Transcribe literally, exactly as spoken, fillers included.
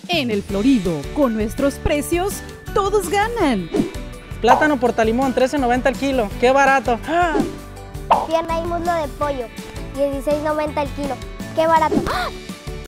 En el Florido, con nuestros precios, todos ganan. Plátano portalimón, trece noventa el kilo. ¡Qué barato! ¡Ah! Pierna y muslo de pollo, dieciséis noventa el kilo. ¡Qué barato! ¡Ah!